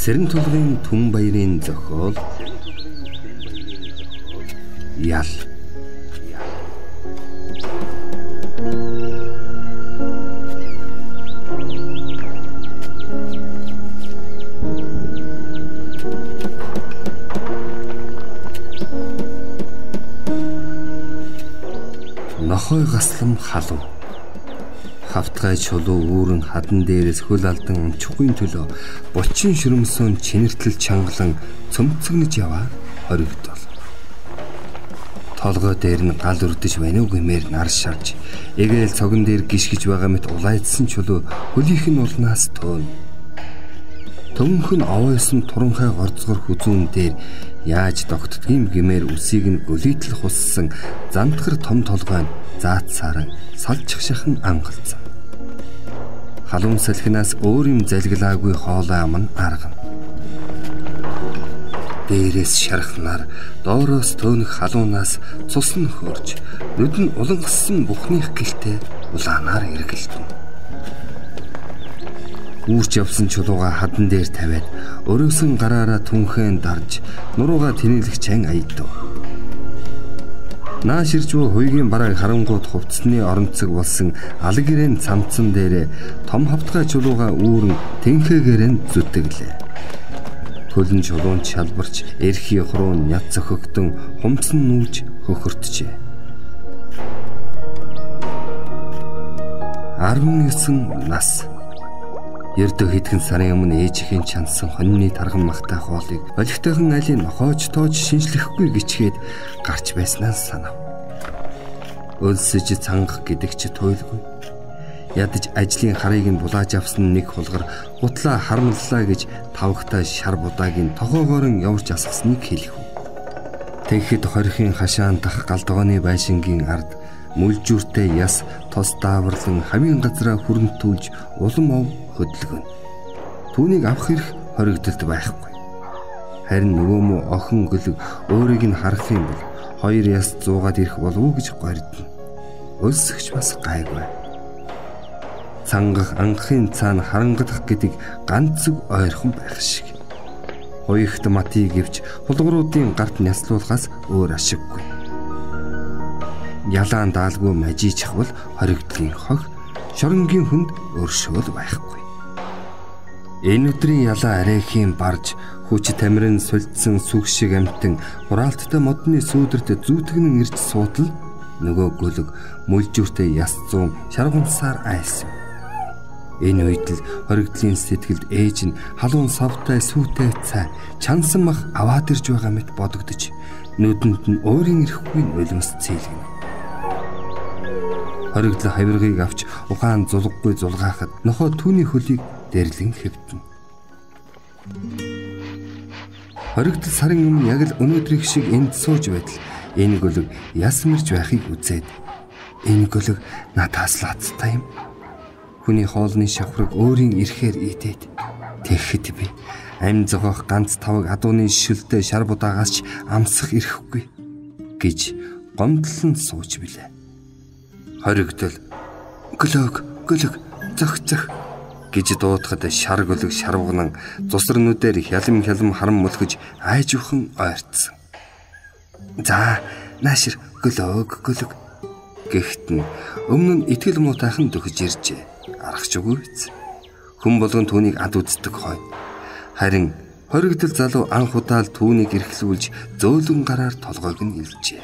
Сэрэн тулгын түн баярын зохиол ял. Нохой гаслам халуу. Хавтгай чулуу үүрэн хадан дээрээс хөл алдан амчгүй төлөө бочин шүрмсөн чинэртэл чангалан цөмцөгнөж яваа хоригдол. Толгой дээр нь гал өрдөж байна уу гэмээр нар шарж эгээл цогон дээр гიშгэж байгаа мэт улайдсан чулуу хөлийнх нь улнаас төөн. Төмөнх нь овойсон туранхай горцгор хүзүүн дээр яаж тогтдгийм гэмээр үсийг нь гөлийтэл хуссан зантгар том толгой нь заацсаран салж шахшахан ангалцсан. Халуун салхинаас өөр юм залгилаагүй хоолой ам нь аргана. Дээрээс шархнаар доороос төөнөх халуунаас цус нь хөрж нүд нь улангассан бухных гэлтэй улаанаар эргэлдэнэ. Үүрч явсан чулууга хадан дээр тавиад өрөөсөн гараараа түнхэн дарж нурууга тэнэлэх чан аядав. Нааширчуу хуйгийн барааг харангууд хувцсны оронцог болсон алгэрэн цамцсан дээрээ том хавтгай чулууга үүрэн тэнхээгээр нь зүтгэлээ. Хөлн чулуун шалбарч эрхий хуруу няц зөхөгдөн хумцсан нүүж хөхөртжээ. 19 нас. Ердөө хэдхэн сарын өмнө ээжийн чансан хоньны тарган махтай хоолыг олигтойхон айлын нохоож тоож шинжлэхгүй гिचгээд гарч байснаас санав. Өлсөж цангах гэдэг чи туйлгүй. Ядаж ажлын харыг нь булааж авсан нэг хулгар гутлаа харамллаа гэж тавхтай шар будаагийн тохоогоорон явж асгасныг хэлэв. Тэгэхэд хорхийн хашаан дах галдгооны байшингийн ард мүлжүүртэй яс тос дааварлан хавийн газраа хүрэнтүүлж улам ов хөдөлгөн. Түүнийг авах хэрэг хоригдолд байхгүй. Харин нөгөө мө охин гөлөг өөрийг нь харах юм бол хоёр яс зуугаад ирэх болов уу гэж гордно. Өлсөгч бас гайгүй. Цангах анхын цаана харангадах гэдэг ганц зүг ойрхон байх шиг. Хоёрт матыг гэвч хулгууруудын гарт няслуулахаас өөр ашиггүй. Ялаан даалгүй мажичих бол хоригдлын хог, шоронгийн хүнд өршөөл байхгүй. Энэ өдрийн ялаа арайхийн барж хүч тамирын сулдсан сүг шиг амтэн хураалттай модны сүүдэрт зүүтгэн ирж суутал нөгөө гөлөг мүлжүүртэй яс зүүн шаргунсаар айлсан. Энэ үед л хоригдлын сэтгэлд ээж нь халуун савтай сүйтэй цай чансан мах аваад ирж байгаа мэт бодогдож нүдэнд нь өөрийн ирэхгүй нулимс цээлгэнэ. Хоригдл хавиргыг авч ухаан зулггүй зулгаахад нохоо түүний хөлийг дэрлэн хэвтэн. Хоригдл сарын өмнө яг л өнөөдрийг шиг энд сууж байтал энэ гөлөг ясмэрж байхыг үзээд энэ гөлөг надаас лацтай юм. Хүний хоолны шавхраг өөрийн ирэхээр идээд тэгэхэд би амь зогоох ганц тавг адууны шилдэ шар будаагаас ч амсах ирэхгүй гэж гомдлон сууж билээ. Хоригдл гөлөг зөх гэж дуудахад шар гөлөг шарвгнан цусрнүүдээр хялам харам мөлгөж айжуухан ойртсон. За наашир гөлөг гэхт нь өмнө нь итгэл муутайхан дөхөж иржээ. Аргач үгүй биз. Хүн болгон түүнийг ад үздэг хойно. Харин хоригдл залуу анх удаа л түүнийг эрхлүүлж зөөлөн гараар толгойг нь илжээ.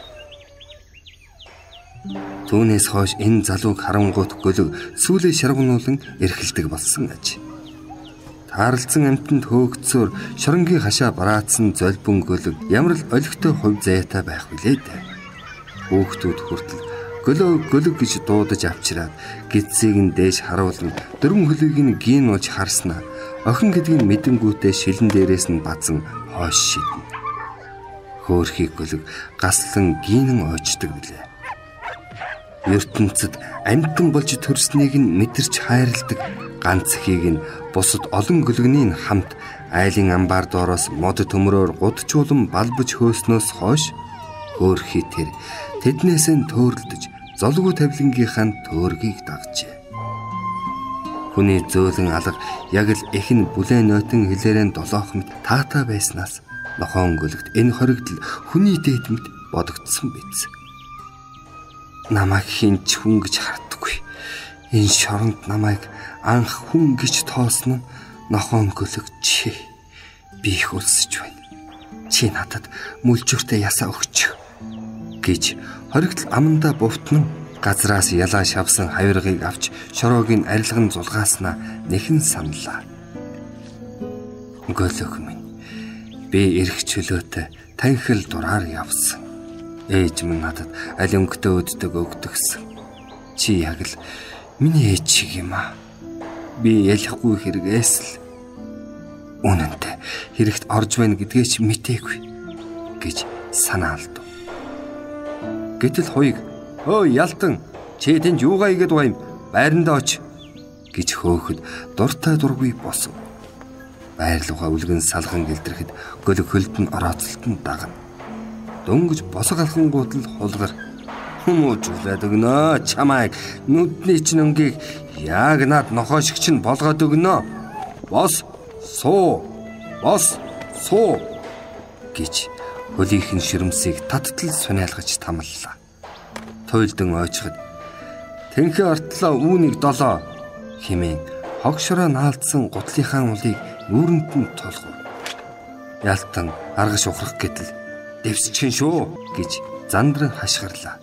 Түүнээс хойш энэ залууг харангуут гөлөг сүүлээ шаргунуулан эрхэлдэг болсон аж. Таарлцсан амтнд хөөгцөөр шоронгийн хашаа бараацсан золбон гөлөг ямар л олигтой хувь заяатай байх вүлээ дээ. Хөөгтүүд хүртэл гөлөг гэж дуудаж авчираад гидсийг нь дээш харуулна дөрвөн хөлийг нь гин ууж харснаа охин гэдгийг мэдэнгүүтээ шилэн дээрээс нь базан хойш шиднэ. Хөөрхий гөлөг гаслан гинэн ойчдаг билээ. ертөнцид амьтан болж төрснийг нь мэдэрч хайрладаг ганц хийг нь бусад олон гөлгөний хамт айлын амбар доороос мод төмрөөр гудчуулан балбаж хөөснөөс хойш хөөрхий тэр тэднээс нь төөрөлдөж золгүй тавилангийнхаа төөргийг дагжээ. Хүний зөөлөн алга яг л эхэн бүлээн нойтон хэлээрэн долоох мэт таатай байснаас нохоо өнгөлөгт энэ хоригдл хүний дээд мэт бодогдсон биз. Намайг хинч хүн гэж хардаггүй. Энэ шоронд намайг анх хүн гэж тоосон нь нохоо өнгөлөг чи. Би их өлсөж байна. Чи надад мүлжүртэй ясаа өгч гэж хоригдл амандаа бовтнон газраас ялаа шавсан хавиргыг авч шороогийн арилган зулгааснаа нэхэн саналаа. Өнгөлөг минь би эрх чөлөөтэй танхил дураар явсан. Ээж минь надад аль өнгөтэй өддөг өгдөгсөн. Чи яг л миний ээж шиг юм аа. Би ялахгүй хэрэгээс л үнэнтэй хэрэгт орж байна гэдгээ чи мтээгүй гэж санаа алдав. Гэтэл хоёуг "Өө ялтан, чи тэнд юугаа игээд байгаа юм? Байрандаа оч" гэж хөөхөд дуртай дургүй босов. Байрлууга үлгэн салхан гэлтрэхэд гөлөг хөлд нь орооцолтон дагна. Дөнгөж босго алхангууд л хулгар хүмүүжүүлээд өгнө. Чамайг нүдний чинь өнгийг яг над нохоо шиг чинь болгоод өгнө. Бос суу гэж хөлийнхэн ширмсийг таттал суниалгаж тамллаа. Туйлдан ойчход "Тэнхээ артлаа үүнийг 7" хэмээн хогшороо наалдсан гутлынхаа улыг нүүрэнд нь тулгав. Ялтан аргаш ухрах гэтэл "Дэвсчин шүү" гэж зандран хашгирлаа.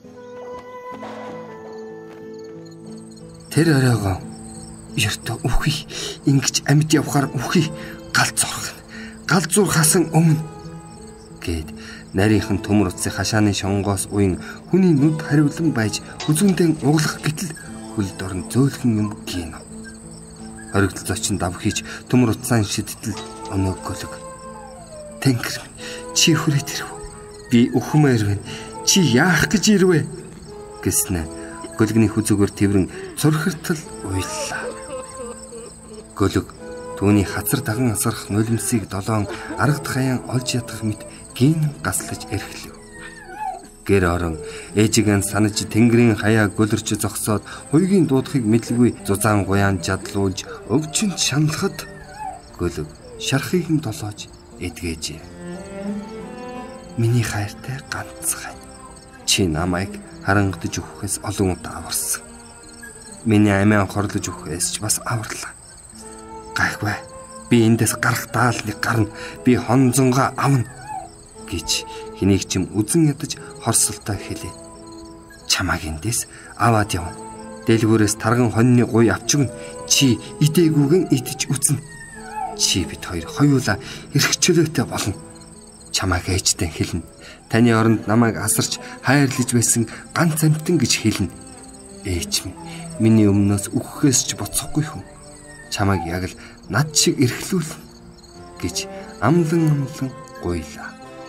Тэр оройгоо "Ертөө үхий, ингэж амьд явхаар үхий, гал зурхаасан өмнө" гэд нарийнхан төмөр утсыг хашааны шонгоос уян хүний нүд хариулан байж хүзүүндээ углах гэтэл хөл дорн зөөлхөн юм гинэ. Хоригдл зочин дав хийж төмөр утсаан шидтэл өнөөгөлөг. "Тэнгэр минь, чи хүрээд ирв. Би өхмээр байна. Чи яах гэж ирвэ?" гэснэ. Гөлгний хүзүүгээр тэрэн цорхиртал уйллаа. Гөлөг түүний хацар даган асгарах нулимсыг 7 аргад хаяан олж ядах мэт гин гаслаж эрхлэв. Гэр орон ээжигээ санаж тэнгэрийн хаяа гөлөрч зогсоод хуйгийн дуудахыг мэдлгүй зузаан гуяан жадлуулж өвчнөд шаналхад гөлөг шархыг нь толоож эдгээжээ. "Миний хайртай ганцхан. Чи намайг харангадж өгөхөөс олон удаа аварсан. Миний амиа хорлож өгөхөөс ч бас аварлаа. Гайхвай. Би эндээс гарах даалныг гарна. Би хонзонгоо авна" гэж хэнийг чим үзэн ядаж хорсолтой хэлээ. "Чамааг эндээс аваад явна. Дэлгүүрээс тарган хоньны гуй авчигна. Чи идээгүйгэн идэж үзнэ. Чи бид хоёр хоёулаа эрх чөлөөтэй болно. Чамааг ээжтэй хэлнэ. Таны оронд намайг асарч хайрлаж байсан ганц амтан гэж хэлнэ. Ээж минь, миний өмнөөс үхэхээс ч боцохгүй хүн. Чамайг яг л над шиг эрхлүүлнэ" гэж амлан гуйлаа.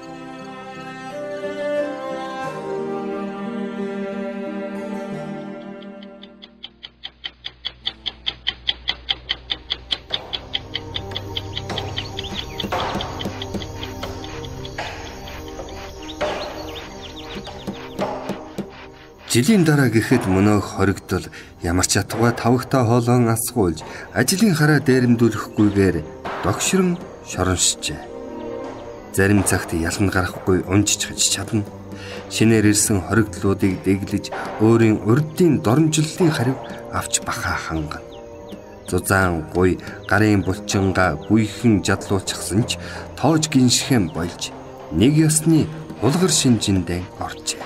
Жилийн дараа гэхэд мөнөөх хоригдол ямар ч ятгаа тавхтаа хоолон асгуулж ажлын хараа дээрэмдүүлэхгүйгээр догшрон шороншжээ. Зарим цагт ялан гарахгүй унжиж чадна. Шинээр ирсэн хоригдлуудыг дэглэж өөрийн урдын доромжллын харив авч бахаа хангана. Зузаан гуй гарын булчингаа гүйхэн жадлуулчихсан ч тоож гиншхэн болж нэг ёсны хулгар шинжиндээ оржээ.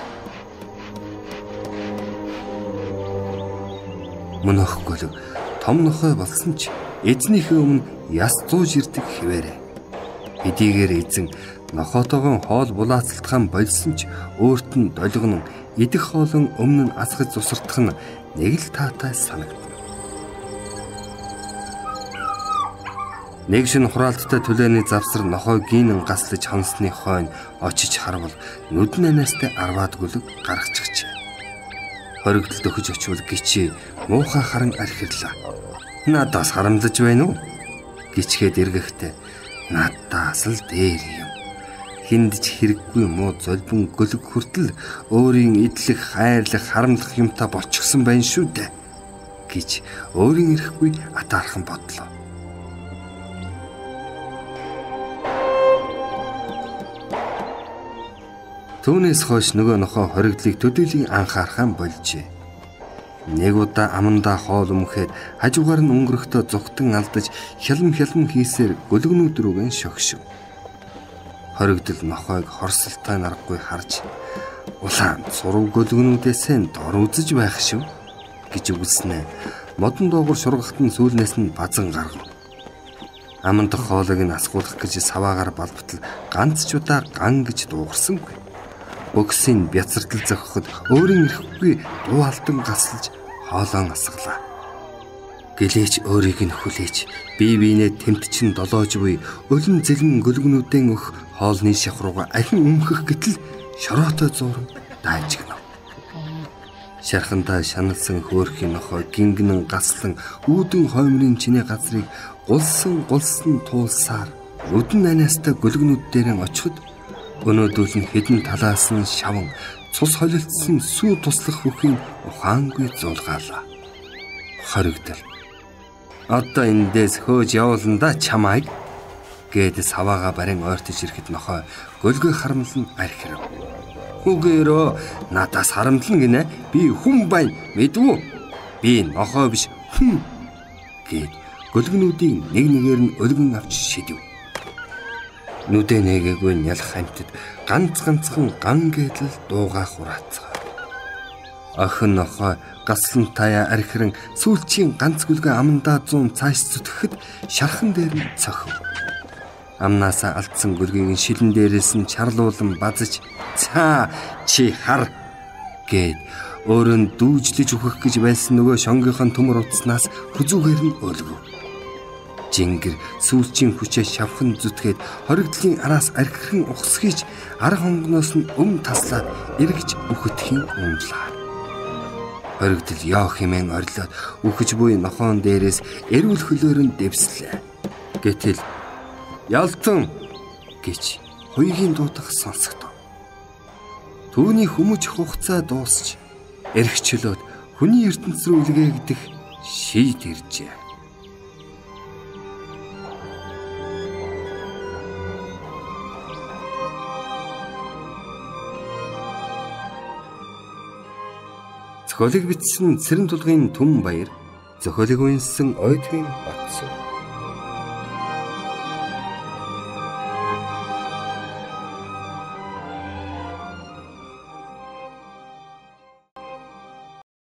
Мөнөөх гөлөг том нохой болсон ч эзнийхээ өмнө яс зууж ирдэг хэвээрээ. Эдийгээр эзэн нохоотойгоо хоол булаацалтхан болсон ч өөрт нь долгон идэх хоолон өмнө нь асгаж зусардах нь нэг л таатай санагдана. Нэг шин хураалттай түлээний завсар нохой гинэн гаслаж хонсны хойно очиж харвал нүдэн анастай арваад гөлөг гаргачихжээ. Хоригдолд өгч очивол гिचээ муухай харан архирлаа. "Надаас харамлаж байна уу?" гिचгээд эргэхдээ "Надаас л дээр юм. Хиндж хэрэггүй муу золбон гөлөг хүртэл өөрийн идлэх, хайрлах, харамлах юмтай болчихсон байна шүү дээ" гэж өөрийн эрэхгүй атаархан бодлоо. Түүнээс хойш нөгөө нохой хоригдлыг төдийлөн анхаарахаа болжээ. Нэг удаа амандаа хоол өмөхөд хажуугаар нь өнгөрөхдөө зүгтэн алдаж хялм хийсээр гөлгнүүд рүүгэн шогшив. Хоригдл нохойг хорсолтой наргагүй харж улаан зураг гөлгнүүдээс дор үзэж байх шүү гэж үгэлснэ. Модон доогуур шургахтан сүүлнээс нь базан гаргав. Амандах хоолойг нь асгуулах гэж саваагаар балбтал ганц ч удаа ган гэж дуугарсангүй. Бөксийн бяцартал зохиход өөрийн эрэхгүй дуу алдан гасалж хоолоон асглаа. Гэлээч өөрийг нь хүлээж бие биенээ тэмтчин долоож буй өлөн зэлэн гөлгнүүдэн өх хоолны шавхрууга ахин өмхөх гэтэл шороотой зууран даажигнав. Шархандаа шаналсан хөөрхийн нохой гингнэн гаслан үүдэн хоймрын чинээ газрыг гулсан туулсаар өдөн анаастай гөлгнүүд дээрэн очиход өнөөдөл нь хэдэн талаас нь шаван цус холилдсон сүү туслах бүхийн ухаангүй зулгаалаа. Хоригдл. Одоо эндээс хөөж явуулна да чамайг гээд саваага барин ойртож ирэхэд нохой гөлгөө харамлан архирав. Үгээрөө надаас харамлан гинэ. Би хүн байна мэдвүү? Би нохой биш хүн гээд гөлгнүүдийн нэг нэгээр нь өлгөн авч шидэв. Нүдэ нэгээгүй нялх хамтд ганцхан ган гэдэл дуугаа хураацгаа. Охин нохой гаслан таяа архиран сүүлчийн ганц гөлгөө амандаа 100 цааш зүтгэхэд шархан дээр нь цохив. Амнаасаа алдсан гөлгийг шилэн дээрээс нь чарлуулан базж "Цаа чи хар" гээд өөрөнд дүүжлэж өгөх гэж байсан нөгөө шонгийнхын төмөр утаснаас хүзүүгээр нь өлгөв. Жингэр сүүлчийн хүчээ шавхан зүтгээд хоригдлын араас архирхан ухсгийж арга хонгоноос нь таслаад эргэж үхэтхийн унлаа. Хоригдл яах хэмээн орилоод үхэж буй нохоон дээрээс эрүүл хөлөөр нь дэвслээ. Гэтэл "Ялтан" гэж хуйгийн дуудах сонсогдов. Түүний хүмүүж хугацаа дуусч эргчлөөд хүний ертөнц рүү илгээгдэх шийд иржээ. Зохиолыг бичсэн Цэрэн Тулгын Түмэн Баяр, зохиолыг үнэлсэн Ойтвын Батцуу.